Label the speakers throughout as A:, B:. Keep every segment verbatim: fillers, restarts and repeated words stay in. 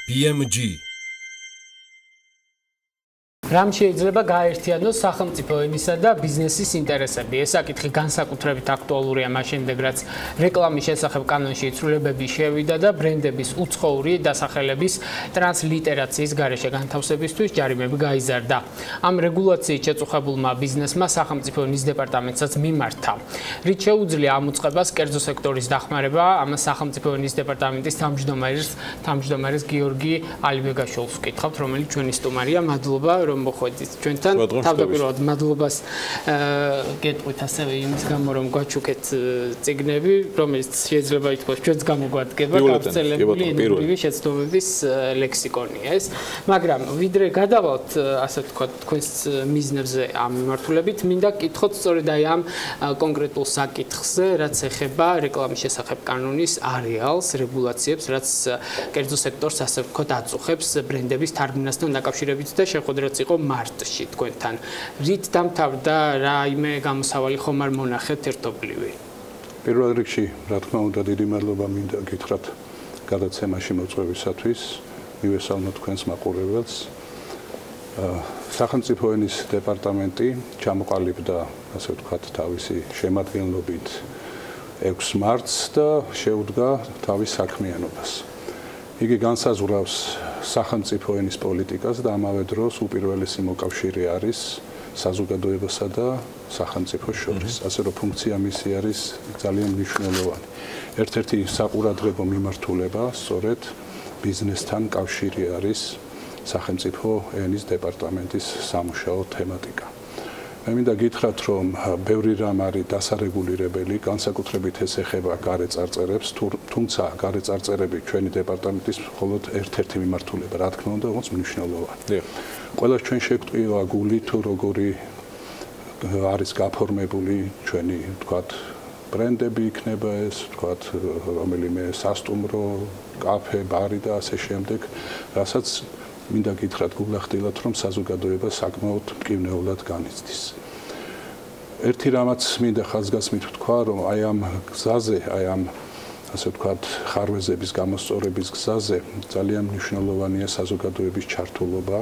A: B M G
B: რამ შეიძლება გაერთიანოს სახელმწიფო ენისა და ბიზნესის ინტერესები. ეს საკითხი განსაკუთრებით აქტუალურია მას შემდეგ, რაც რეკლამის შესახებ კანონში ცვლილებები შევიდა და ბრენდების უცხოური დასახელების ტრანსლიტერაციის გარეშე განთავსებისთვის ჯარიმები გაიზარდა. ამ რეგულაციით შეწუხებულმა ბიზნესმა სახელმწიფო ენის დეპარტამენტსაც მიმართა. რით შეუძლია ამ უწყებას კერძო სექტორის დახმარება, ამას სახელმწიფო ენის დეპარტამენტის თავმჯდომარის თავმჯდომარის გიორგი ალიბეგაშვილს ვკითხავთ, რომელიც ჩვენი სტუმარია. მადლობა რომ მოხვედით ჩვენთან. თავდაპირველად მადლობას გეტყვით ასევე იმის გამო, რომ გვაჩუქეთ წიგნები, რომელიც შეიძლება ითქვას ჩვენს გამოგვადგება გავრცელებული ენებრივი შეცდომების ლექსიკონია ეს. მაგრამ ვიდრე გადავალთ, ასე ვთქვათ, თქვენს მიზნებზე ამ მიმართულებით, მინდა გკითხოთ სწორედ აი ამ კონკრეტულ საკითხზე, რაც ეხება რეკლამის შესახებ კანონის არეალს, რეგულაციებს, რაც კერძო სექტორს ასე ვთქვათ აწუხებს ბრენდების თარგმნასთან დაკავშირებით და შეხვედრაც იყო მარტში თქვენთან. რით დამთავრდა, რაიმე გამოსავალი ხომ არ მონახეთ ერთობლივი?
C: პირველ რიგში, რა თქმა უნდა, დიდი მადლობა მინდა გითხრათ გადაცემაში მოწვევისათვის, მივესალმოთ თქვენს მაყურებელს. სახელმწიფო ენის დეპარტამენტი ჩამოყალიბდა, ასე ვთქვათ, თავისი შემადგენლობით ექვსი მარტს და შეუდგა თავის საქმიანობას. იგი განსაზღვრავს სახელმწიფო ენის პოლიტიკას და ამავე დროს უპირველესი მოკავშირე არის საზოგადოებასა და სახელმწიფოს შორის. ასე რომ ფუნქცია მისი არის ძალიან მნიშვნელოვანი. ერთ-ერთი საყურადღებო მიმართულება სწორედ ბიზნესთან კავშირი არის სახელმწიფო ენის დეპარტამენტის სამუშაო თემატიკა. მე მინდა გითხრათ, რომ ბევრი რამ არის დასარეგულირებელი, განსაკუთრებით ეს ეხება გარეწარწერებს, თუმცა გარეწარწერები ჩვენი დეპარტამენტის მხოლოდ ერთ-ერთი მიმართულება, რა თქმა უნდა, όμως მნიშვნელოვანი. ყველას ჩვენ შეგვტყივა გული თუ როგორი არის გაფორმებული ჩვენი, ვთქვათ, ბრენდები იქნება ეს, ვთქვათ, რომელიმე სასტუმრო, კაფე, ბარი და ასე შემდეგ, რასაც მინდა გითხრათ გულახდილად, რომ საზოგადოება საკმაოდ მკვნეულად განიცდის. ერთი რამაც მინდა ხაზგასმით ვთქვა, რომ აი ამ გზაზე, აი ამ ასე ვთქვათ, ხარვეზების გამოსწორების გზაზე ძალიან მნიშვნელოვანია საზოგადოების ჩართულობა.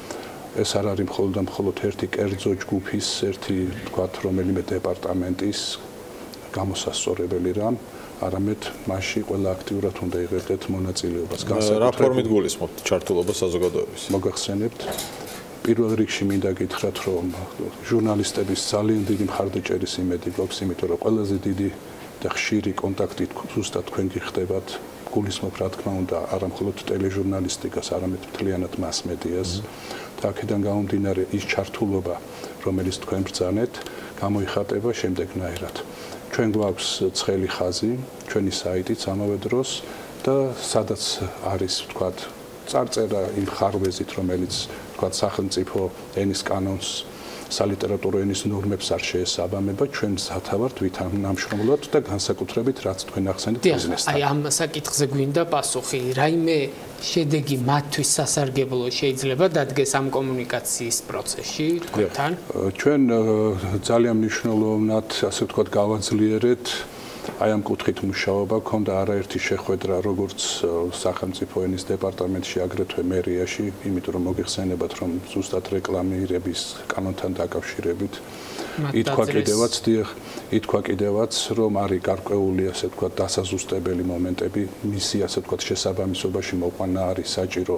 C: ეს არ არის მხოლოდ და მხოლოდ ერთი კერძო ჯგუფის, ერთი ვთქვათ, რომელიმე დეპარტამენტის გამოსასწორებელი რამ. არამედ მასში ყველა აქტიურად უნდა იღებდეთ მონაწილეობას.
D: რა ფორმით გულისხმობთ ჩართულობა საზოგადოების?
C: მოგახსენებთ, პირველ რიგში მინდა გითხრათ, რომ ჟურნალისტების ძალიან დიდი მხარდაჭერის იმედი გვაქვს, იმიტომ რომ ყველაზე დიდი და ხშირი კონტაქტი ზუსტად თქვენ გიხდებათ. გულისხმობ, რა თქმა უნდა, არა მხოლოდ ტელეჟურნალისტიკას, არამედ მთლიანად მასმედიას. და აქედან გამომდინარე ის ჩართულობა, რომელიც თქვენ ბრძანეთ, გამოიხატება შემდეგნაირად. ჩვენ გვაქვს ცხელი ხაზი, ჩვენი საიტიც ამავე დროს და სადაც არის, ვთქვათ, წარწერა იმ ხარვეზით, რომელიც, ვთქვათ, სახელმწიფო ენის კანონს, სალიტერატურო ენის ნორმებს არ შეესაბამება, ჩვენ სათავართ ვითანამშრომლოთ და განსაკუთრებით რაც თქვენ ახსენეთ ბიზნესთან.
B: აი ამ საკითხზე გვინდა პასუხი, რაიმე შედეგი მათთვის სასარგებლო შეიძლება დადგეს ამ კომუნიკაციის პროცესში თქვენთან?
C: ჩვენ ძალიან მნიშვნელოვნად, ასე ვთქვათ, გავაძლიერეთ აი ამ კუთხით მუშაობა, ქონდა არაერთი შეხვედრა როგორც სახელმწიფო ენის დეპარტამენტში, აგრეთვე მერიაში, იმიტომ რომ მოგიხსენებათ, რომ ზუსტად რეკლამირების კანონთან დაკავშირებით ითქვა კიდევაც, დიახ, ითქვა კიდევაც, რომ არის გარკვეული, ასე ვთქვათ, დასაზუსტებელი მომენტები, მისი, ასე ვთქვათ, შესაბამისობაში მოყვანა არის საჭირო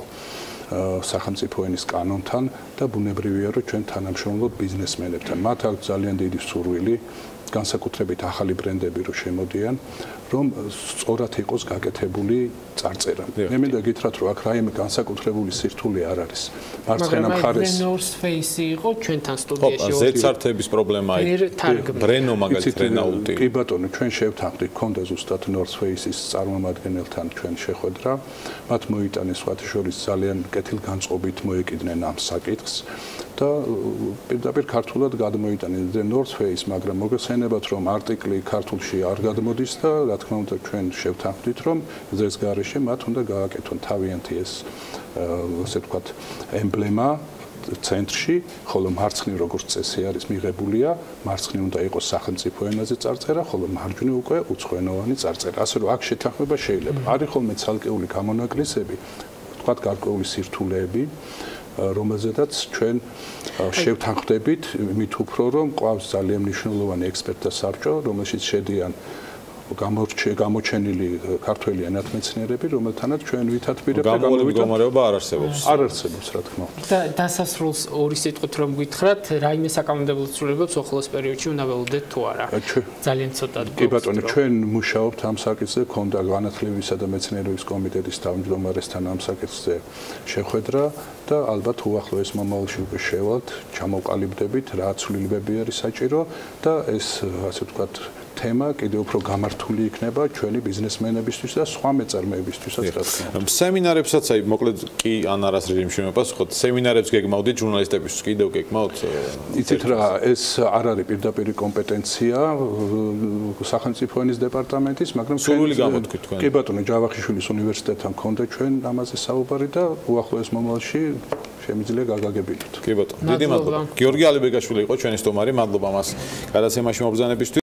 C: სახელმწიფო ენის კანონთან და ბუნებრივია, რომ ჩვენ თანამშრომლობთ ბიზნესმენებთან. მათ აქვს ძალიან დიდი სურვილი განსაკუთრებით ახალი ბრენდები რო შემოდიან, რომ სწორად იყოს გაკეთებული წარწერა. მე მინდა გითხრათ, რომ აქ რაიმე განსაკუთრებული სირთულე არ არის. მარცხენა მხარეს
B: North Face იყო ჩვენთან სტუდიაში.
D: ოპა, ზედსართების პრობლემა იქ. ბრენო მაგალითად რენაულტი.
C: კი ბატონო, ჩვენ შევთანხმდით, ქონდა ზუსტად North Face-ის წარმომადგენელთან ჩვენ შეხვედრა. მათ მოიტანეს სხვათა შორის ძალიან კეთილგანწყობით მოეკიდნენ ამ საკითხს. და პირდაპირ ქართულად გადმოიტანეს North Face, მაგრამ მოგეხსენებათ, რომ არტიკლი ქართულში არ გადმოდის და რა თქმა უნდა ჩვენ შევთანხმდით, რომ ეს გარეშე მათ უნდა გააკეთონ თავიანთი ეს ასე ვთქვათ ემბლემა ცენტრში, ხოლო მარცხნივ როგორც წესი არის მიღებულია, მარცხნივ უნდა იყოს სახელმწიფო ენაზე წარწერა, ხოლო მარჯვნივ უკვე უცხოენოვანი წარწერა. ასე რომ აქ შეთანხმება შეიძლება. არის ხოლმე ცალკეული გამონაკლისები, ვთქვათ, გარკვეული სირთულეები, რომელზედაც ჩვენ შევთანხმდებით, მით უფრო რომ ყავს ძალიან მნიშვნელოვანი ექსპერტთა საბჭო, რომელშიც შედიან გამოჩენილი ქართველი ენათმეცნიერები, რომელთანაც ჩვენ ვითათბირებთ და
D: გამოვიდეთ მდგომარეობა არ არსებობს.
C: არ არსებობს, რა თქმა უნდა.
B: და დასასრულს ორი სიტყვით რომ გითხრათ, რაიმე საკანონმდებლო ცვლილებებს უახლოეს პერიოდში უნდა ველოდეთ თუ არა. ძალიან ცოტა.
C: კი ბატონო, ჩვენ მუშაობთ ამ საკითხზე, ქონდა განათლებისა და მეცნიერების კომიტეტის თავმჯდომარესთან ამ საკითხზე შეხვედრა და ალბათ უახლოეს მომავალში უკვე შევალთ, ჩამოვყალიბდებით, რა ცვლილებები არის საჭირო და ეს ასე ვთქვათ თემა კიდევ უფრო გამართული იქნება ჩვენი ბიზნესმენებისთვის და სხვა მეწარმეებისთვისაც რა თქმა უნდა.
D: სემინარებსაც აი მოკლედ კი ან არას რეჟიმში მოპასუხოთ. სემინარებს გეგმავდით ჟურნალისტებისთვის კიდევ გეგმავთ?
C: იცით რა, ეს არ არის პირდაპირ კომპეტენცია სახელმწიფო ენის დეპარტამენტის, მაგრამ
D: სრული გამოთქვით თქვენ.
C: კი ბატონო, ჯავახიშვილის უნივერსიტეტთან მქონდა ჩვენ ამაზე საუბარი და უახლოეს მომავალში შემიძლია გაგაგებინოთ.
D: კი ბატონო, დიდი მადლობა. გიორგი ალიბეგაშვილი იყო ჩვენი სტუმარი, მადლობა მას გადაცემაში მობრძანებისთვის.